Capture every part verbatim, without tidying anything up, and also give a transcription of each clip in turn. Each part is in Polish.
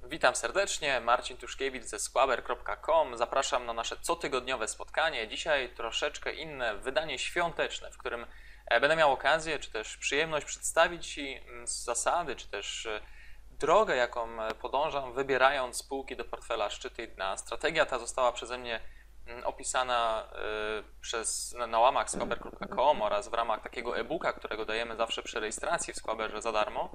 Witam serdecznie, Marcin Tuszkiewicz ze Squaber kropka com. Zapraszam na nasze cotygodniowe spotkanie. Dzisiaj troszeczkę inne wydanie świąteczne, w którym będę miał okazję, czy też przyjemność przedstawić Ci zasady, czy też drogę, jaką podążam, wybierając spółki do portfela szczyty i dna. Strategia ta została przeze mnie opisana przez, na łamach Squaber kropka com oraz w ramach takiego e-booka, którego dajemy zawsze przy rejestracji w Squaberze za darmo.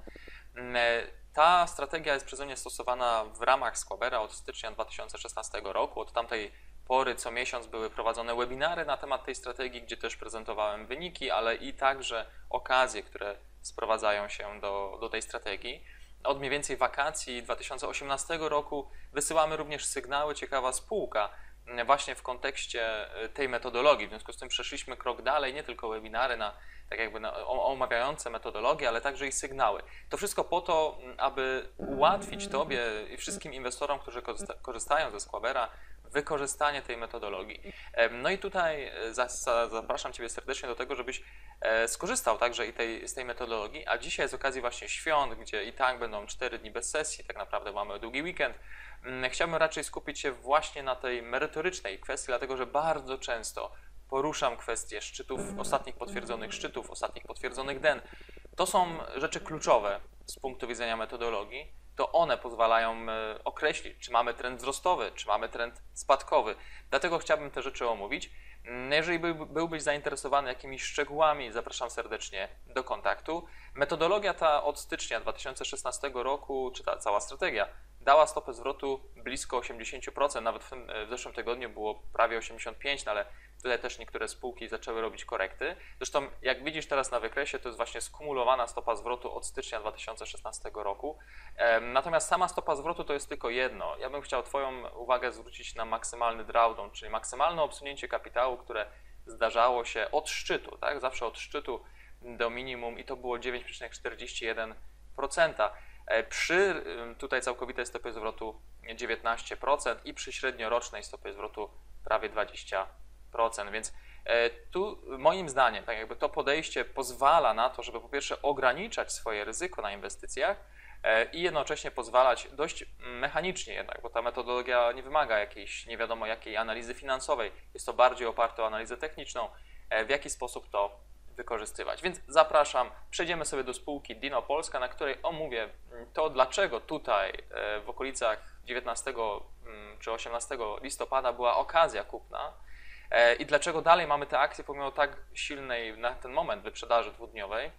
Ta strategia jest przeze mnie stosowana w ramach Squabera od stycznia dwa tysiące szesnastego roku. Od tamtej pory co miesiąc były prowadzone webinary na temat tej strategii, gdzie też prezentowałem wyniki, ale i także okazje, które sprowadzają się do, do tej strategii. Od mniej więcej wakacji dwa tysiące osiemnastego roku wysyłamy również sygnały Ciekawa Spółka właśnie w kontekście tej metodologii. W związku z tym przeszliśmy krok dalej, nie tylko webinary na tak jakby na, omawiające metodologię, ale także i sygnały. To wszystko po to, aby ułatwić Tobie i wszystkim inwestorom, którzy korzystają ze Squabera, wykorzystanie tej metodologii. No i tutaj zapraszam Ciebie serdecznie do tego, żebyś skorzystał także i tej, z tej metodologii, a dzisiaj z okazji właśnie świąt, gdzie i tak będą cztery dni bez sesji, tak naprawdę mamy długi weekend, chciałbym raczej skupić się właśnie na tej merytorycznej kwestii, dlatego że bardzo często poruszam kwestie szczytów, ostatnich potwierdzonych szczytów, ostatnich potwierdzonych den. To są rzeczy kluczowe z punktu widzenia metodologii. To one pozwalają określić, czy mamy trend wzrostowy, czy mamy trend spadkowy. Dlatego chciałbym te rzeczy omówić. Jeżeli byłbyś zainteresowany jakimiś szczegółami, zapraszam serdecznie do kontaktu. Metodologia ta od stycznia dwa tysiące szesnastego roku, czy ta cała strategia, dała stopę zwrotu blisko osiemdziesiąt procent, nawet w, tym, w zeszłym tygodniu było prawie osiemdziesiąt pięć procent, no ale tutaj też niektóre spółki zaczęły robić korekty. Zresztą jak widzisz teraz na wykresie, to jest właśnie skumulowana stopa zwrotu od stycznia dwa tysiące szesnastego roku. Natomiast sama stopa zwrotu to jest tylko jedno. Ja bym chciał Twoją uwagę zwrócić na maksymalny drawdown, czyli maksymalne obsunięcie kapitału, które zdarzało się od szczytu, tak? Zawsze od szczytu do minimum i to było dziewięć przecinek czterdzieści jeden procent. Przy tutaj całkowitej stopie zwrotu dziewiętnaście procent i przy średniorocznej stopie zwrotu prawie dwadzieścia procent, więc tu moim zdaniem tak jakby to podejście pozwala na to, żeby po pierwsze ograniczać swoje ryzyko na inwestycjach i jednocześnie pozwalać dość mechanicznie jednak, bo ta metodologia nie wymaga jakiejś nie wiadomo jakiej analizy finansowej, jest to bardziej oparte o analizę techniczną, w jaki sposób to wykorzystywać. Więc zapraszam, przejdziemy sobie do spółki Dino Polska, na której omówię to, dlaczego tutaj w okolicach dziewiętnastego czy osiemnastego listopada była okazja kupna i dlaczego dalej mamy te akcje pomimo tak silnej na ten moment wyprzedaży dwudniowej.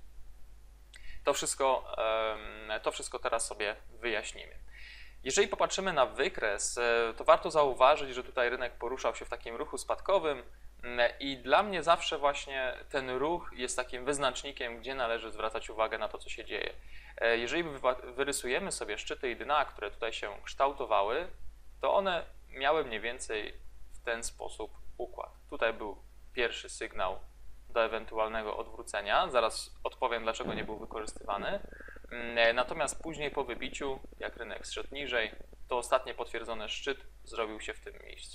To wszystko, to wszystko teraz sobie wyjaśnimy. Jeżeli popatrzymy na wykres, to warto zauważyć, że tutaj rynek poruszał się w takim ruchu spadkowym i dla mnie zawsze właśnie ten ruch jest takim wyznacznikiem, gdzie należy zwracać uwagę na to, co się dzieje. Jeżeli wyrysujemy sobie szczyty i dna, które tutaj się kształtowały, to one miały mniej więcej w ten sposób układ. Tutaj był pierwszy sygnał do ewentualnego odwrócenia. Zaraz odpowiem, dlaczego nie był wykorzystywany. Natomiast później po wybiciu, jak rynek zszedł niżej, to ostatni potwierdzony szczyt zrobił się w tym miejscu.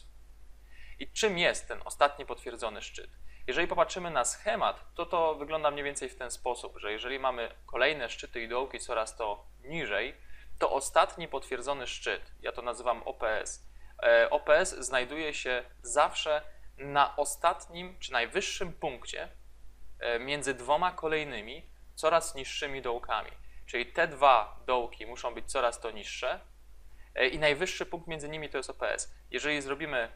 I czym jest ten ostatni potwierdzony szczyt? Jeżeli popatrzymy na schemat, to to wygląda mniej więcej w ten sposób, że jeżeli mamy kolejne szczyty i dołki coraz to niżej, to ostatni potwierdzony szczyt, ja to nazywam O P S, O P S znajduje się zawsze na ostatnim czy najwyższym punkcie między dwoma kolejnymi coraz niższymi dołkami. Czyli te dwa dołki muszą być coraz to niższe i najwyższy punkt między nimi to jest O P S. Jeżeli zrobimy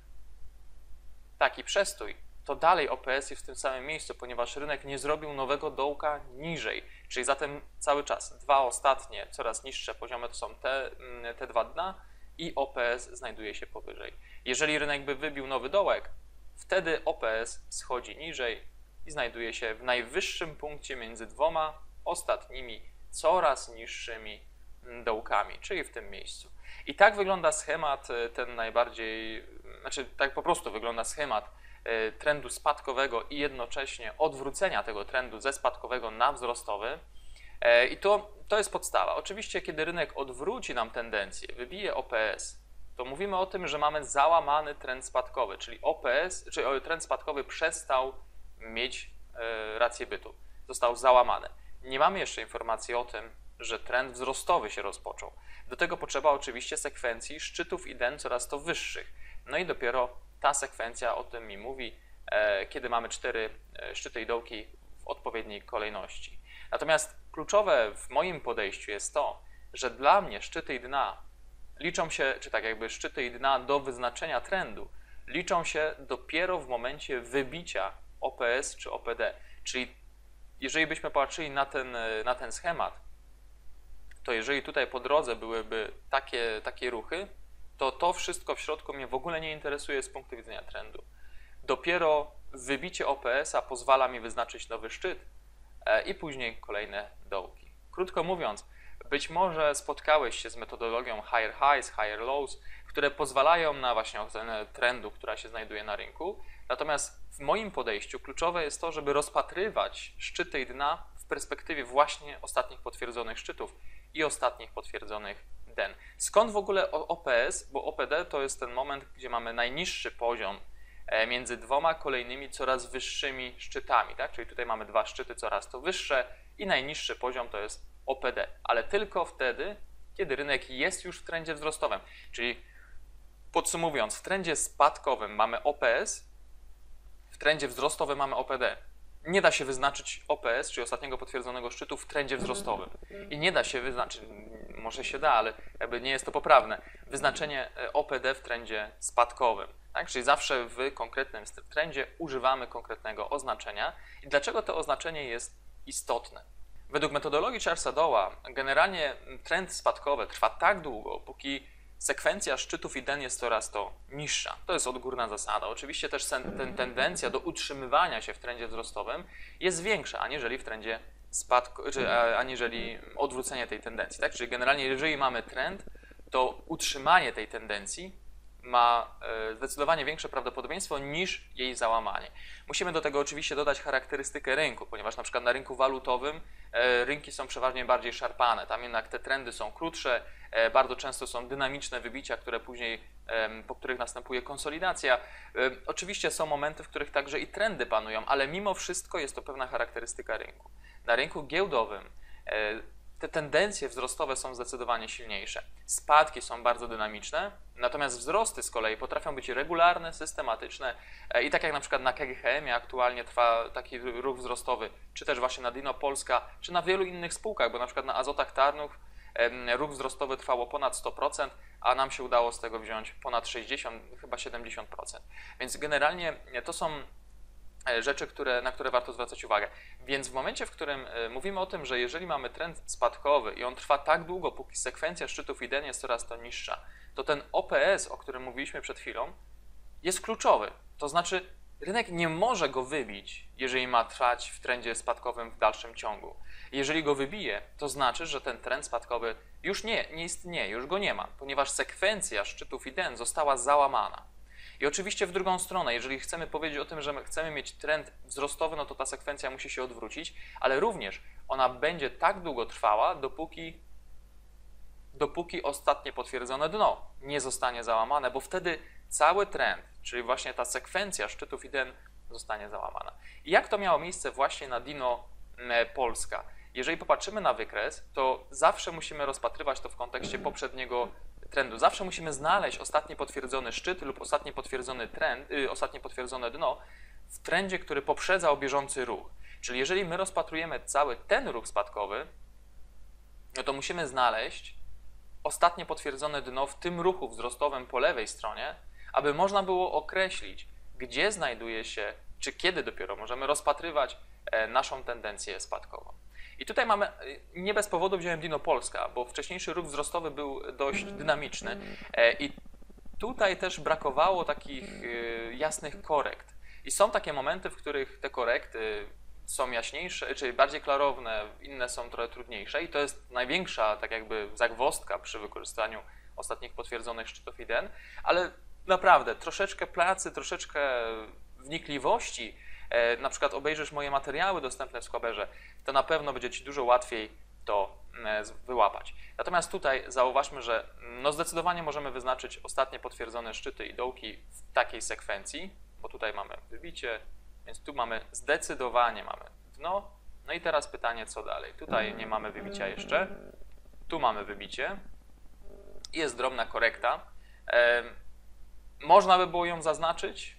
taki przestój, to dalej O P S jest w tym samym miejscu, ponieważ rynek nie zrobił nowego dołka niżej. Czyli zatem cały czas dwa ostatnie, coraz niższe poziomy to są te, te dwa dna i O P S znajduje się powyżej. Jeżeli rynek by wybił nowy dołek, wtedy O P S schodzi niżej i znajduje się w najwyższym punkcie między dwoma ostatnimi, coraz niższymi dołkami, czyli w tym miejscu. I tak wygląda schemat ten najbardziej, znaczy tak po prostu wygląda schemat trendu spadkowego i jednocześnie odwrócenia tego trendu ze spadkowego na wzrostowy. I to, to jest podstawa. Oczywiście, kiedy rynek odwróci nam tendencję, wybije O P S, to mówimy o tym, że mamy załamany trend spadkowy, czyli O P S, czyli trend spadkowy przestał mieć rację bytu, został załamany. Nie mamy jeszcze informacji o tym, że trend wzrostowy się rozpoczął. Do tego potrzeba oczywiście sekwencji szczytów i den coraz to wyższych. No i dopiero ta sekwencja o tym mi mówi, e, kiedy mamy cztery e, szczyty i dołki w odpowiedniej kolejności. Natomiast kluczowe w moim podejściu jest to, że dla mnie szczyty i dna liczą się, czy tak jakby szczyty i dna do wyznaczenia trendu, liczą się dopiero w momencie wybicia O P S czy O P D. Czyli jeżeli byśmy patrzyli na ten, na ten schemat, to jeżeli tutaj po drodze byłyby takie, takie ruchy, to to wszystko w środku mnie w ogóle nie interesuje z punktu widzenia trendu. Dopiero wybicie O P S a pozwala mi wyznaczyć nowy szczyt e, i później kolejne dołki. Krótko mówiąc, być może spotkałeś się z metodologią higher highs, higher lows, które pozwalają na właśnie ocenę trendu, która się znajduje na rynku. Natomiast w moim podejściu kluczowe jest to, żeby rozpatrywać szczyty i dna w perspektywie właśnie ostatnich potwierdzonych szczytów i ostatnich potwierdzonych den. Skąd w ogóle O P S? Bo O P D to jest ten moment, gdzie mamy najniższy poziom między dwoma kolejnymi coraz wyższymi szczytami, tak? Czyli tutaj mamy dwa szczyty coraz to wyższe i najniższy poziom to jest O P D, ale tylko wtedy, kiedy rynek jest już w trendzie wzrostowym. Czyli podsumowując, w trendzie spadkowym mamy O P S, w trendzie wzrostowym mamy O P D. Nie da się wyznaczyć O P S, czyli ostatniego potwierdzonego szczytu w trendzie wzrostowym. I nie da się wyznaczyć, może się da, ale jakby nie jest to poprawne, wyznaczenie O P D w trendzie spadkowym. Tak? Czyli zawsze w konkretnym trendzie używamy konkretnego oznaczenia. I dlaczego to oznaczenie jest istotne? Według metodologii Charlesa Dowa generalnie trend spadkowy trwa tak długo, póki sekwencja szczytów i den jest coraz to niższa. To jest odgórna zasada. Oczywiście też ten, tendencja do utrzymywania się w trendzie wzrostowym jest większa, aniżeli w trendzie spadku, czy aniżeli odwrócenie tej tendencji. Tak? Czyli generalnie jeżeli mamy trend, to utrzymanie tej tendencji ma zdecydowanie większe prawdopodobieństwo niż jej załamanie. Musimy do tego oczywiście dodać charakterystykę rynku, ponieważ na przykład na rynku walutowym rynki są przeważnie bardziej szarpane. Tam jednak te trendy są krótsze, bardzo często są dynamiczne wybicia, które później, po których następuje konsolidacja. Oczywiście są momenty, w których także i trendy panują, ale mimo wszystko jest to pewna charakterystyka rynku. Na rynku giełdowym te tendencje wzrostowe są zdecydowanie silniejsze. Spadki są bardzo dynamiczne, natomiast wzrosty z kolei potrafią być regularne, systematyczne i tak jak na przykład na K G H M-ie aktualnie trwa taki ruch wzrostowy, czy też właśnie na Dino Polska, czy na wielu innych spółkach, bo na przykład na Azotach Tarnów ruch wzrostowy trwało ponad sto procent, a nam się udało z tego wziąć ponad sześćdziesiąt, chyba siedemdziesiąt procent. Więc generalnie to są rzeczy, które, na które warto zwracać uwagę. Więc w momencie, w którym mówimy o tym, że jeżeli mamy trend spadkowy i on trwa tak długo, póki sekwencja szczytów i den jest coraz to niższa, to ten O P S, o którym mówiliśmy przed chwilą, jest kluczowy. To znaczy rynek nie może go wybić, jeżeli ma trwać w trendzie spadkowym w dalszym ciągu. Jeżeli go wybije, to znaczy, że ten trend spadkowy już nie, nie istnieje, już go nie ma, ponieważ sekwencja szczytów i den została załamana. I oczywiście w drugą stronę, jeżeli chcemy powiedzieć o tym, że my chcemy mieć trend wzrostowy, no to ta sekwencja musi się odwrócić, ale również ona będzie tak długo trwała, dopóki, dopóki ostatnie potwierdzone dno nie zostanie załamane, bo wtedy cały trend, czyli właśnie ta sekwencja szczytów i den zostanie załamana. I jak to miało miejsce właśnie na Dino Polska? Jeżeli popatrzymy na wykres, to zawsze musimy rozpatrywać to w kontekście poprzedniego trendu. Zawsze musimy znaleźć ostatni potwierdzony szczyt lub ostatni potwierdzony trend, yy, ostatnie potwierdzone dno w trendzie, który poprzedzał bieżący ruch. Czyli jeżeli my rozpatrujemy cały ten ruch spadkowy, no to musimy znaleźć ostatnie potwierdzone dno w tym ruchu wzrostowym po lewej stronie, aby można było określić, gdzie znajduje się, czy kiedy dopiero możemy rozpatrywać naszą tendencję spadkową. I tutaj mamy, nie bez powodu wziąłem Dino Polska, bo wcześniejszy ruch wzrostowy był dość dynamiczny i tutaj też brakowało takich jasnych korekt. I są takie momenty, w których te korekty są jaśniejsze, czy bardziej klarowne, inne są trochę trudniejsze i to jest największa tak jakby zagwozdka przy wykorzystaniu ostatnich potwierdzonych szczytów i den, ale naprawdę troszeczkę pracy, troszeczkę wnikliwości, na przykład obejrzysz moje materiały dostępne w Squaberze, to na pewno będzie Ci dużo łatwiej to wyłapać. Natomiast tutaj zauważmy, że no zdecydowanie możemy wyznaczyć ostatnie potwierdzone szczyty i dołki w takiej sekwencji, bo tutaj mamy wybicie, więc tu mamy zdecydowanie mamy dno. No i teraz pytanie, co dalej? Tutaj nie mamy wybicia jeszcze, tu mamy wybicie, jest drobna korekta. E, można by było ją zaznaczyć,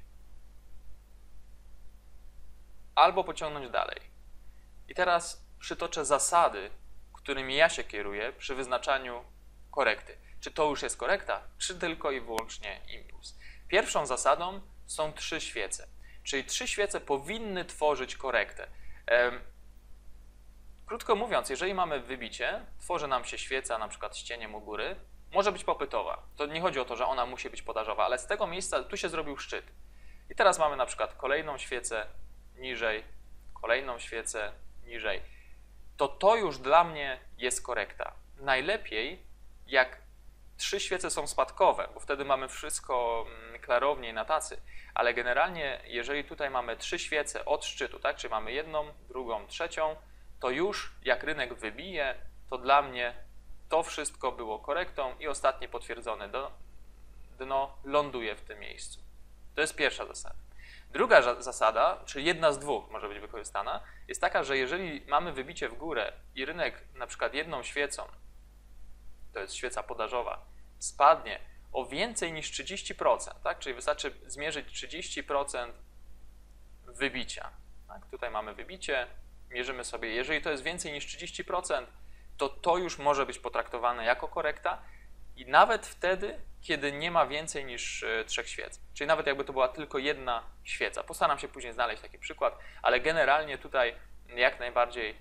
albo pociągnąć dalej. I teraz przytoczę zasady, którymi ja się kieruję przy wyznaczaniu korekty. Czy to już jest korekta, czy tylko i wyłącznie impuls. Pierwszą zasadą są trzy świece, czyli trzy świece powinny tworzyć korektę. Ehm, krótko mówiąc, jeżeli mamy wybicie, tworzy nam się świeca na przykład z cieniem u góry, może być popytowa. To nie chodzi o to, że ona musi być podażowa, ale z tego miejsca tu się zrobił szczyt. I teraz mamy na przykład kolejną świecę niżej, kolejną świecę niżej. To to już dla mnie jest korekta. Najlepiej jak trzy świece są spadkowe, bo wtedy mamy wszystko klarowniej na tacy, ale generalnie jeżeli tutaj mamy trzy świece od szczytu, tak, czyli mamy jedną, drugą, trzecią, to już jak rynek wybije, to dla mnie to wszystko było korektą i ostatnie potwierdzone dno ląduje w tym miejscu. To jest pierwsza zasada. Druga zasada, czyli jedna z dwóch może być wykorzystana, jest taka, że jeżeli mamy wybicie w górę i rynek na przykład jedną świecą, to jest świeca podażowa, spadnie o więcej niż trzydzieści procent, tak? Czyli wystarczy zmierzyć trzydzieści procent wybicia. Tak? Tutaj mamy wybicie, mierzymy sobie, jeżeli to jest więcej niż trzydzieści procent, to to już może być potraktowane jako korekta i nawet wtedy, kiedy nie ma więcej niż trzech świec. Czyli nawet jakby to była tylko jedna świeca. Postaram się później znaleźć taki przykład, ale generalnie tutaj jak najbardziej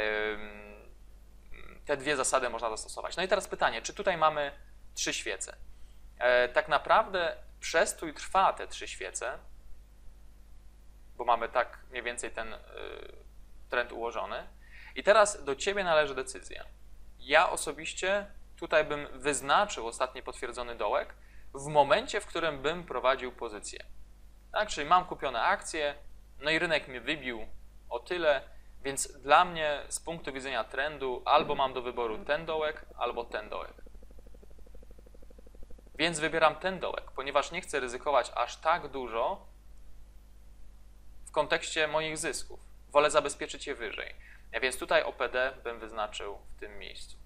te dwie zasady można zastosować. No i teraz pytanie, czy tutaj mamy trzy świece? Tak naprawdę przestój trwa te trzy świece, bo mamy tak mniej więcej ten trend ułożony. I teraz do Ciebie należy decyzja. Ja osobiście tutaj bym wyznaczył ostatni potwierdzony dołek w momencie, w którym bym prowadził pozycję. Tak, czyli mam kupione akcje, no i rynek mnie wybił o tyle, więc dla mnie z punktu widzenia trendu albo mam do wyboru ten dołek, albo ten dołek. Więc wybieram ten dołek, ponieważ nie chcę ryzykować aż tak dużo w kontekście moich zysków. Wolę zabezpieczyć je wyżej. Więc tutaj O P D bym wyznaczył w tym miejscu.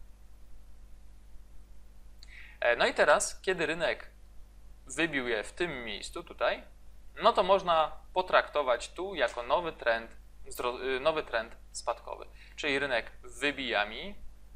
No i teraz, kiedy rynek wybił je w tym miejscu, tutaj, no to można potraktować tu jako nowy trend, nowy trend spadkowy. Czyli rynek wybija mi,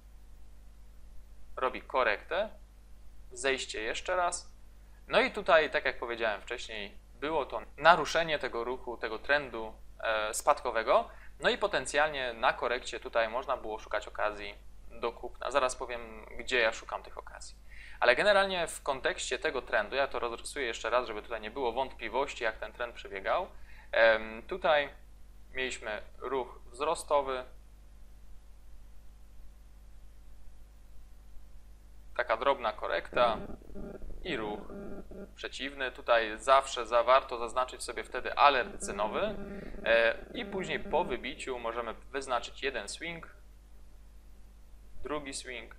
robi korektę, zejście jeszcze raz. No i tutaj, tak jak powiedziałem wcześniej, było to naruszenie tego ruchu, tego trendu spadkowego. No i potencjalnie na korekcie tutaj można było szukać okazji do kupna. Zaraz powiem, gdzie ja szukam tych okazji. Ale generalnie w kontekście tego trendu, ja to rozrysuję jeszcze raz, żeby tutaj nie było wątpliwości, jak ten trend przebiegał. Tutaj mieliśmy ruch wzrostowy, taka drobna korekta i ruch przeciwny. Tutaj zawsze za warto zaznaczyć sobie wtedy alert cenowy i później po wybiciu możemy wyznaczyć jeden swing, drugi swing.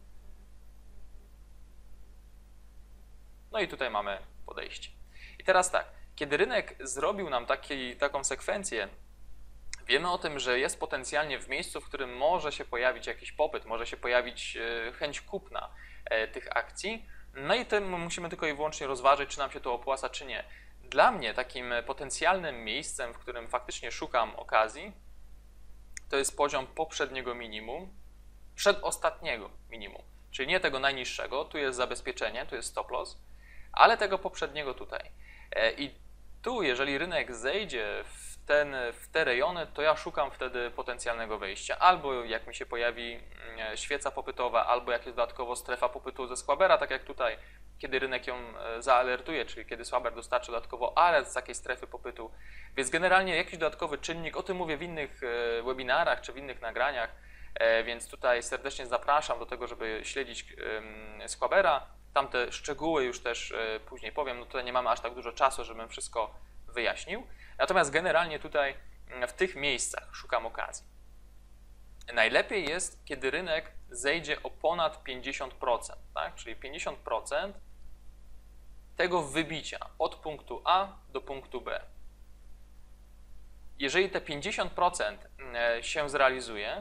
No i tutaj mamy podejście. I teraz tak, kiedy rynek zrobił nam taki, taką sekwencję, wiemy o tym, że jest potencjalnie w miejscu, w którym może się pojawić jakiś popyt, może się pojawić chęć kupna tych akcji. No i tym musimy tylko i wyłącznie rozważyć, czy nam się to opłaca, czy nie. Dla mnie takim potencjalnym miejscem, w którym faktycznie szukam okazji, to jest poziom poprzedniego minimum, przedostatniego minimum. Czyli nie tego najniższego, tu jest zabezpieczenie, tu jest stop loss, ale tego poprzedniego tutaj. I tu, jeżeli rynek zejdzie w, ten, w te rejony, to ja szukam wtedy potencjalnego wejścia. Albo jak mi się pojawi świeca popytowa, albo jak jest dodatkowo strefa popytu ze Squabera, tak jak tutaj, kiedy rynek ją zaalertuje, czyli kiedy Squaber dostarczy dodatkowo alert z takiej strefy popytu. Więc generalnie jakiś dodatkowy czynnik, o tym mówię w innych webinarach czy w innych nagraniach, więc tutaj serdecznie zapraszam do tego, żeby śledzić Squabera. Tam te szczegóły już też później powiem, no tutaj nie mamy aż tak dużo czasu, żebym wszystko wyjaśnił. Natomiast generalnie tutaj w tych miejscach szukam okazji. Najlepiej jest, kiedy rynek zejdzie o ponad pięćdziesiąt procent, tak? Czyli pięćdziesiąt procent tego wybicia od punktu A do punktu B. Jeżeli te pięćdziesiąt procent się zrealizuje,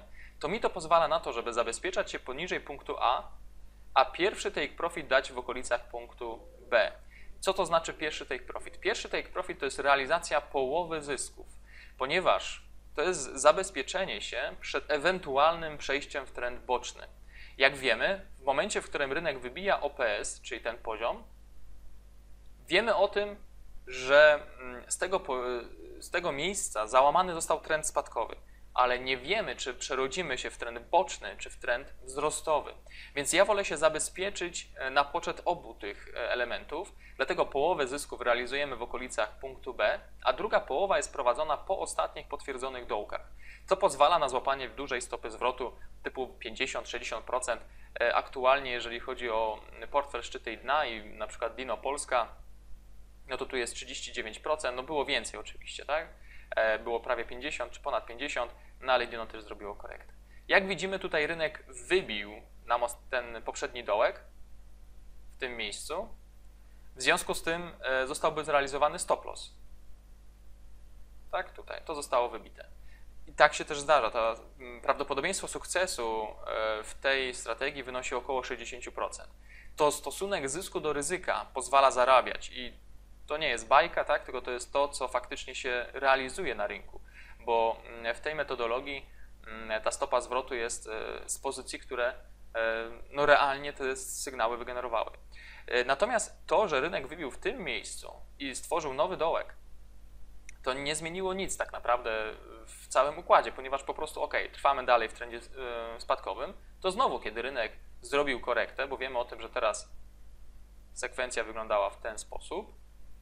to mi to pozwala na to, żeby zabezpieczać się poniżej punktu A, a pierwszy take profit dać w okolicach punktu B. Co to znaczy pierwszy take profit? Pierwszy take profit to jest realizacja połowy zysków, ponieważ to jest zabezpieczenie się przed ewentualnym przejściem w trend boczny. Jak wiemy, w momencie, w którym rynek wybija O P S, czyli ten poziom, wiemy o tym, że z tego, z tego miejsca załamany został trend spadkowy, ale nie wiemy, czy przerodzimy się w trend boczny, czy w trend wzrostowy. Więc ja wolę się zabezpieczyć na poczet obu tych elementów, dlatego połowę zysków realizujemy w okolicach punktu B, a druga połowa jest prowadzona po ostatnich potwierdzonych dołkach, co pozwala na złapanie w dużej stopy zwrotu typu pięćdziesiąt do sześćdziesięciu procent. Aktualnie, jeżeli chodzi o portfel szczyty i dna i na przykład Dino Polska, no to tu jest trzydzieści dziewięć procent, no było więcej oczywiście, tak? Było prawie pięćdziesiąt czy ponad pięćdziesiąt, no ale Dino też zrobiło korektę. Jak widzimy, tutaj rynek wybił nam ten poprzedni dołek w tym miejscu. W związku z tym zostałby zrealizowany stop loss. Tak, tutaj, to zostało wybite. I tak się też zdarza. To prawdopodobieństwo sukcesu w tej strategii wynosi około sześćdziesiąt procent. To stosunek zysku do ryzyka pozwala zarabiać i to nie jest bajka, tak? Tylko to jest to, co faktycznie się realizuje na rynku, bo w tej metodologii ta stopa zwrotu jest z pozycji, które no realnie te sygnały wygenerowały. Natomiast to, że rynek wybił w tym miejscu i stworzył nowy dołek, to nie zmieniło nic tak naprawdę w całym układzie, ponieważ po prostu ok, trwamy dalej w trendzie spadkowym, to znowu, kiedy rynek zrobił korektę, bo wiemy o tym, że teraz sekwencja wyglądała w ten sposób,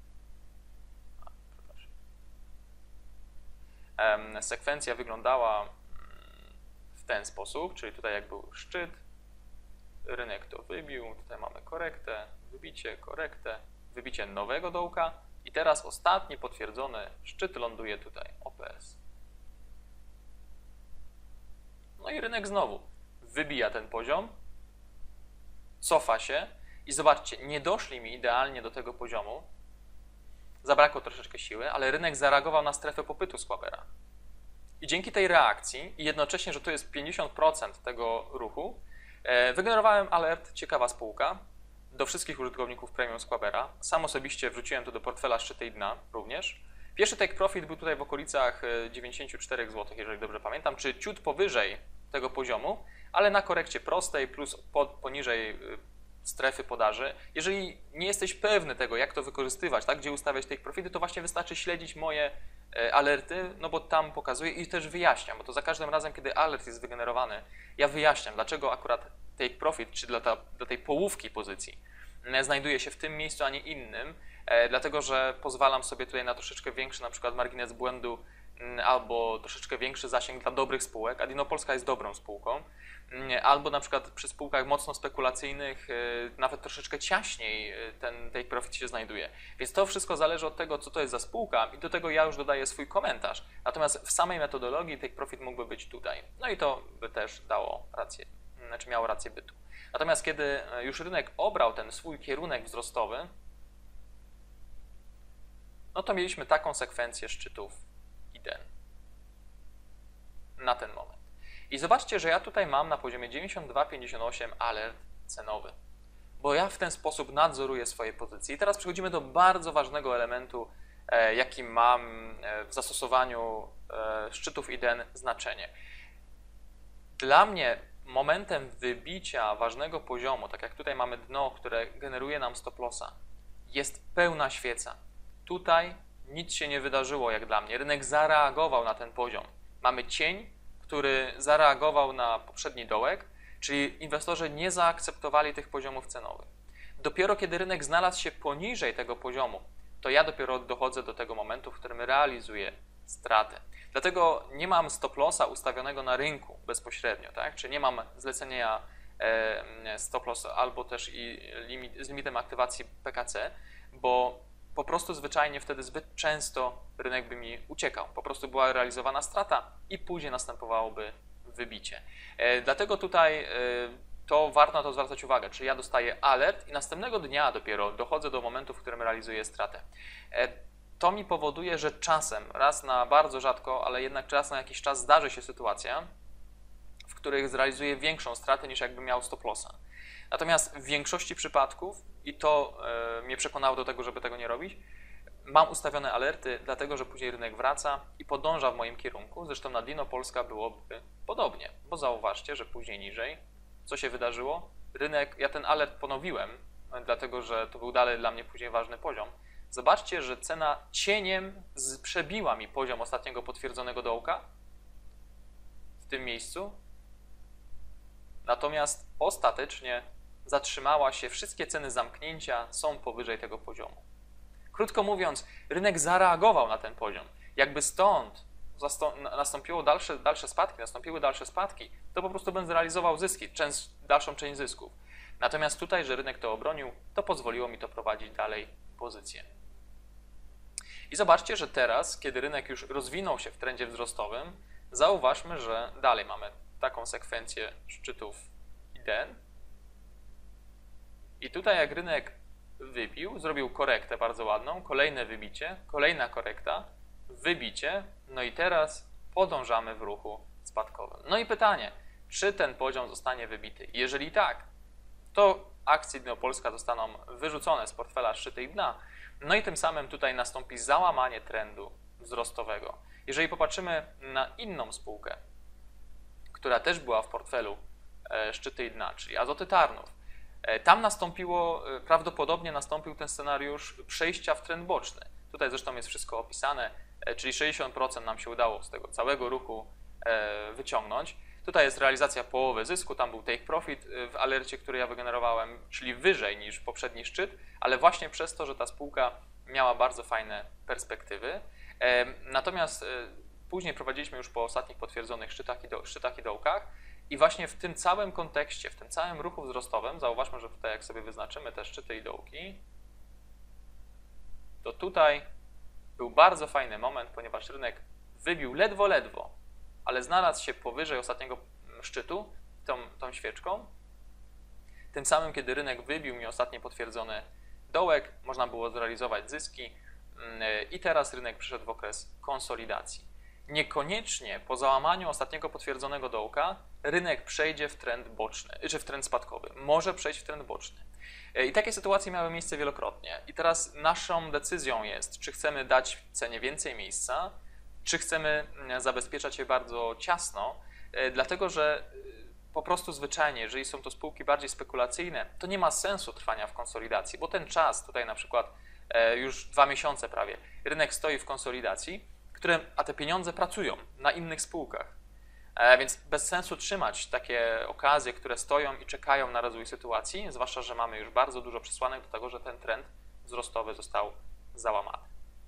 sekwencja wyglądała w ten sposób, czyli tutaj jak był szczyt, rynek to wybił, tutaj mamy korektę, wybicie, korektę, wybicie nowego dołka i teraz ostatni potwierdzony szczyt ląduje tutaj, O P S. No i rynek znowu wybija ten poziom, cofa się i zobaczcie, nie doszli mi idealnie do tego poziomu, zabrakło troszeczkę siły, ale rynek zareagował na strefę popytu Squabera. I dzięki tej reakcji i jednocześnie, że to jest pięćdziesiąt procent tego ruchu, wygenerowałem alert ciekawa spółka do wszystkich użytkowników premium Squabera. Sam osobiście wrzuciłem to do portfela szczyty i dna również. Pierwszy take profit był tutaj w okolicach dziewięćdziesiąt cztery złotych, jeżeli dobrze pamiętam, czy ciut powyżej tego poziomu, ale na korekcie prostej plus pod, poniżej strefy podaży. Jeżeli nie jesteś pewny tego, jak to wykorzystywać, tak, gdzie ustawiać take profity, to właśnie wystarczy śledzić moje alerty, no bo tam pokazuję i też wyjaśniam, bo to za każdym razem, kiedy alert jest wygenerowany, ja wyjaśniam, dlaczego akurat take profit, czy dla, ta, dla tej połówki pozycji znajduje się w tym miejscu, a nie innym, e, dlatego, że pozwalam sobie tutaj na troszeczkę większy na przykład margines błędu m, albo troszeczkę większy zasięg dla dobrych spółek, a Dino Polska jest dobrą spółką, m, albo na przykład przy spółkach mocno spekulacyjnych e, nawet troszeczkę ciaśniej ten take profit się znajduje. Więc to wszystko zależy od tego, co to jest za spółka i do tego ja już dodaję swój komentarz. Natomiast w samej metodologii take profit mógłby być tutaj. No i to by też dało rację, znaczy miało rację bytu. Natomiast kiedy już rynek obrał ten swój kierunek wzrostowy, no to mieliśmy taką sekwencję szczytów i den na ten moment. I zobaczcie, że ja tutaj mam na poziomie dziewięćdziesiąt dwa pięćdziesiąt osiem alert cenowy, bo ja w ten sposób nadzoruję swoje pozycje. I teraz przechodzimy do bardzo ważnego elementu, jaki mam w zastosowaniu szczytów i den znaczenie. Dla mnie momentem wybicia ważnego poziomu, tak jak tutaj mamy dno, które generuje nam stop lossa, jest pełna świeca. Tutaj nic się nie wydarzyło jak dla mnie. Rynek zareagował na ten poziom. Mamy cień, który zareagował na poprzedni dołek, czyli inwestorzy nie zaakceptowali tych poziomów cenowych. Dopiero kiedy rynek znalazł się poniżej tego poziomu, to ja dopiero dochodzę do tego momentu, w którym realizuję stratę. Dlatego nie mam stop lossa ustawionego na rynku bezpośrednio, tak? Czy nie mam zlecenia e, stop loss albo też i limit, z limitem aktywacji P K C, bo po prostu zwyczajnie wtedy zbyt często rynek by mi uciekał. Po prostu była realizowana strata i później następowałoby wybicie. E, dlatego tutaj e, to warto na to zwracać uwagę, czy ja dostaję alert i następnego dnia dopiero dochodzę do momentu, w którym realizuję stratę. E, To mi powoduje, że czasem, raz na bardzo rzadko, ale jednak raz na jakiś czas zdarzy się sytuacja, w których zrealizuje większą stratę niż jakby miał stop lossa. Natomiast w większości przypadków, i to e, mnie przekonało do tego, żeby tego nie robić, mam ustawione alerty, dlatego że później rynek wraca i podąża w moim kierunku. Zresztą na Dino Polska byłoby podobnie, bo zauważcie, że później niżej, co się wydarzyło? Rynek, ja ten alert ponowiłem, dlatego że to był dalej dla mnie później ważny poziom. Zobaczcie, że cena cieniem przebiła mi poziom ostatniego potwierdzonego dołka w tym miejscu, natomiast ostatecznie zatrzymała się, wszystkie ceny zamknięcia są powyżej tego poziomu. Krótko mówiąc, rynek zareagował na ten poziom. Jakby stąd nastąpiło dalsze, dalsze spadki, nastąpiły dalsze spadki, to po prostu bym zrealizował zyski, część, dalszą część zysków. Natomiast tutaj, że rynek to obronił, to pozwoliło mi to prowadzić dalej pozycję. I zobaczcie, że teraz, kiedy rynek już rozwinął się w trendzie wzrostowym, zauważmy, że dalej mamy taką sekwencję szczytów I D N. I tutaj jak rynek wybił, zrobił korektę bardzo ładną, kolejne wybicie, kolejna korekta, wybicie, no i teraz podążamy w ruchu spadkowym. No i pytanie, czy ten poziom zostanie wybity? Jeżeli tak, to akcje Dino Polska zostaną wyrzucone z portfela szczyty i dna, no i tym samym tutaj nastąpi załamanie trendu wzrostowego. Jeżeli popatrzymy na inną spółkę, która też była w portfelu szczyty i dna, czyli Azoty Tarnów, tam nastąpiło, prawdopodobnie nastąpił ten scenariusz przejścia w trend boczny. Tutaj zresztą jest wszystko opisane, czyli sześćdziesiąt procent nam się udało z tego całego ruchu wyciągnąć. Tutaj jest realizacja połowy zysku, tam był take profit w alercie, który ja wygenerowałem, czyli wyżej niż poprzedni szczyt, ale właśnie przez to, że ta spółka miała bardzo fajne perspektywy. Natomiast później prowadziliśmy już po ostatnich potwierdzonych szczytach i, do, szczytach i dołkach i właśnie w tym całym kontekście, w tym całym ruchu wzrostowym, zauważmy, że tutaj jak sobie wyznaczymy te szczyty i dołki, to tutaj był bardzo fajny moment, ponieważ rynek wybił ledwo, ledwo, ale znalazł się powyżej ostatniego szczytu tą, tą świeczką. Tym samym, kiedy rynek wybił mi ostatni potwierdzony dołek, można było zrealizować zyski i teraz rynek przyszedł w okres konsolidacji. Niekoniecznie po załamaniu ostatniego potwierdzonego dołka rynek przejdzie w trend boczny, czy w trend spadkowy. Może przejść w trend boczny. I takie sytuacje miały miejsce wielokrotnie. I teraz naszą decyzją jest, czy chcemy dać cenie więcej miejsca, czy chcemy zabezpieczać je bardzo ciasno, dlatego że po prostu zwyczajnie, jeżeli są to spółki bardziej spekulacyjne, to nie ma sensu trwania w konsolidacji, bo ten czas, tutaj na przykład już dwa miesiące prawie, rynek stoi w konsolidacji, które, a te pieniądze pracują na innych spółkach. Więc bez sensu trzymać takie okazje, które stoją i czekają na rozwój sytuacji, zwłaszcza, że mamy już bardzo dużo przesłanek do tego, że ten trend wzrostowy został załamany.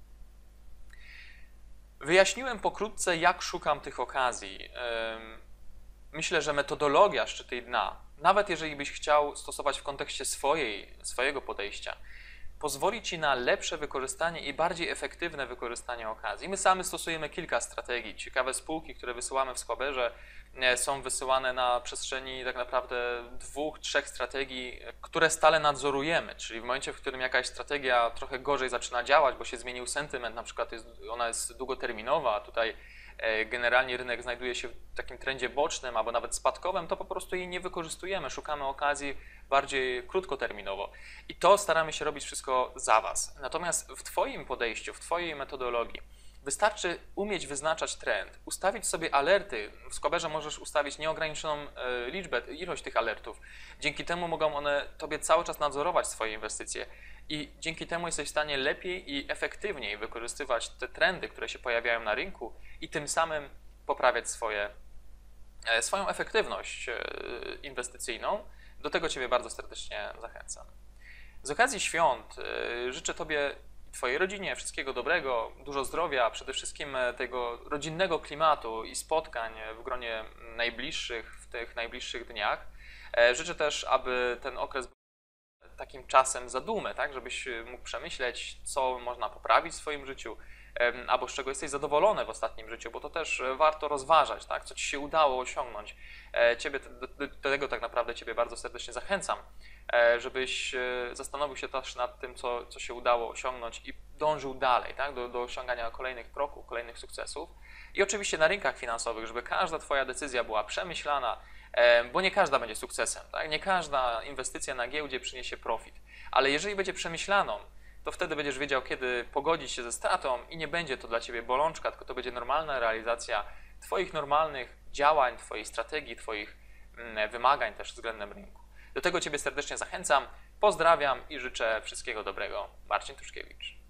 Wyjaśniłem pokrótce, jak szukam tych okazji. Myślę, że metodologia szczyty i dna, nawet jeżeli byś chciał stosować w kontekście swojej, swojego podejścia, pozwoli Ci na lepsze wykorzystanie i bardziej efektywne wykorzystanie okazji. My sami stosujemy kilka strategii. Ciekawe spółki, które wysyłamy w Squaberze, są wysyłane na przestrzeni tak naprawdę dwóch, trzech strategii, które stale nadzorujemy, czyli w momencie, w którym jakaś strategia trochę gorzej zaczyna działać, bo się zmienił sentyment, na przykład jest, ona jest długoterminowa, a tutaj generalnie rynek znajduje się w takim trendzie bocznym albo nawet spadkowym, to po prostu jej nie wykorzystujemy, szukamy okazji bardziej krótkoterminowo i to staramy się robić wszystko za Was. Natomiast w Twoim podejściu, w Twojej metodologii wystarczy umieć wyznaczać trend, ustawić sobie alerty. W Squaberze możesz ustawić nieograniczoną liczbę, ilość tych alertów. Dzięki temu mogą one Tobie cały czas nadzorować swoje inwestycje i dzięki temu jesteś w stanie lepiej i efektywniej wykorzystywać te trendy, które się pojawiają na rynku i tym samym poprawiać swoje, swoją efektywność inwestycyjną. Do tego Ciebie bardzo serdecznie zachęcam. Z okazji świąt życzę Tobie i Twojej rodzinie wszystkiego dobrego, dużo zdrowia, przede wszystkim tego rodzinnego klimatu i spotkań w gronie najbliższych, w tych najbliższych dniach. Życzę też, aby ten okres był takim czasem zadumy, tak, żebyś mógł przemyśleć, co można poprawić w swoim życiu, albo z czego jesteś zadowolony w ostatnim życiu, bo to też warto rozważać, tak? Co ci się udało osiągnąć. Ciebie, do, do tego tak naprawdę Ciebie bardzo serdecznie zachęcam, żebyś zastanowił się też nad tym, co, co się udało osiągnąć i dążył dalej, tak? do, do osiągania kolejnych kroków, kolejnych sukcesów. I oczywiście na rynkach finansowych, żeby każda Twoja decyzja była przemyślana, bo nie każda będzie sukcesem, tak? Nie każda inwestycja na giełdzie przyniesie profit, ale jeżeli będzie przemyślaną, to wtedy będziesz wiedział, kiedy pogodzić się ze stratą i nie będzie to dla Ciebie bolączka, tylko to będzie normalna realizacja Twoich normalnych działań, Twojej strategii, Twoich wymagań też względem rynku. Do tego Ciebie serdecznie zachęcam, pozdrawiam i życzę wszystkiego dobrego. Marcin Tuszkiewicz.